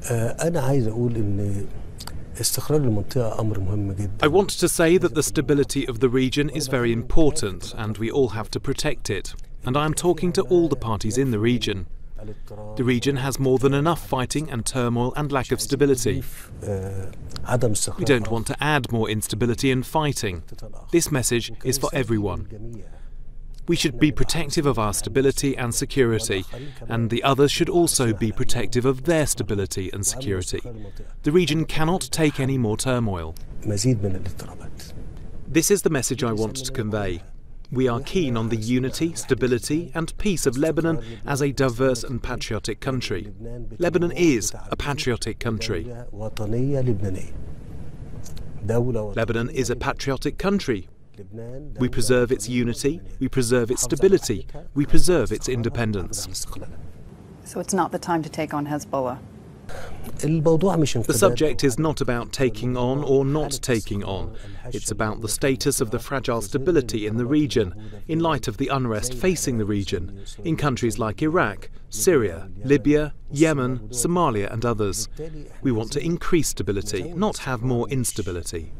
I want to say that the stability of the region is very important and we all have to protect it. And I am talking to all the parties in the region. The region has more than enough fighting and turmoil and lack of stability. We don't want to add more instability and fighting. This message is for everyone. We should be protective of our stability and security, and the others should also be protective of their stability and security. The region cannot take any more turmoil. This is the message I want to convey. We are keen on the unity, stability and peace of Lebanon as a diverse and patriotic country. Lebanon is a patriotic country. Lebanon is a patriotic country. We preserve its unity, we preserve its stability, we preserve its independence. So it's not the time to take on Hezbollah? The subject is not about taking on or not taking on. It's about the status of the fragile stability in the region, in light of the unrest facing the region, in countries like Iraq, Syria, Libya, Yemen, Somalia and others. We want to increase stability, not have more instability.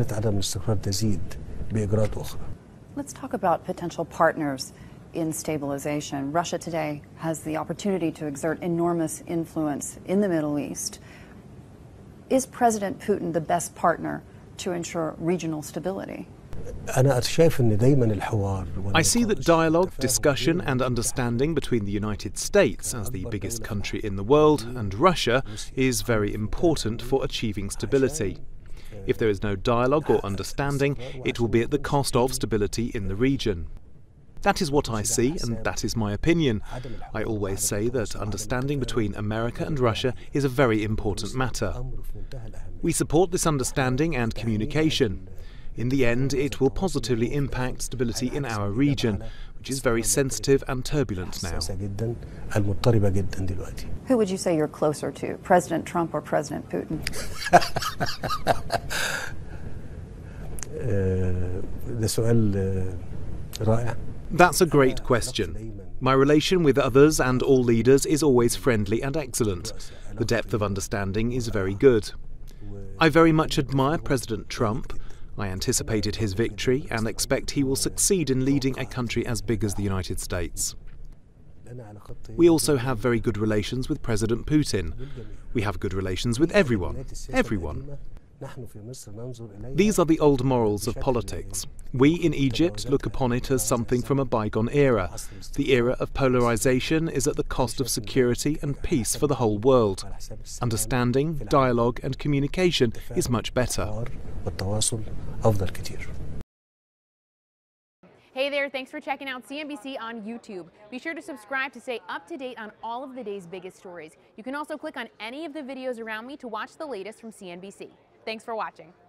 Let's talk about potential partners in stabilization. Russia today has the opportunity to exert enormous influence in the Middle East. Is President Putin the best partner to ensure regional stability? I see that dialogue, discussion and understanding between the United States as the biggest country in the world and Russia is very important for achieving stability. If there is no dialogue or understanding, it will be at the cost of stability in the region. That is what I see, and that is my opinion. I always say that understanding between America and Russia is a very important matter. We support this understanding and communication. In the end, it will positively impact stability in our region, which is very sensitive and turbulent now. Who would you say you're closer to, President Trump or President Putin? That's a great question. My relation with others and all leaders is always friendly and excellent. The depth of understanding is very good. I very much admire President Trump. I anticipated his victory and expect he will succeed in leading a country as big as the United States. We also have very good relations with President Putin. We have good relations with everyone. These are the old morals of politics. We in Egypt look upon it as something from a bygone era. The era of polarization is at the cost of security and peace for the whole world. Understanding, dialogue and communication is much better. Hey there, thanks for checking out CNBC on YouTube. Be sure to subscribe to stay up to date on all of the day's biggest stories. You can also click on any of the videos around me to watch the latest from CNBC. Thanks for watching.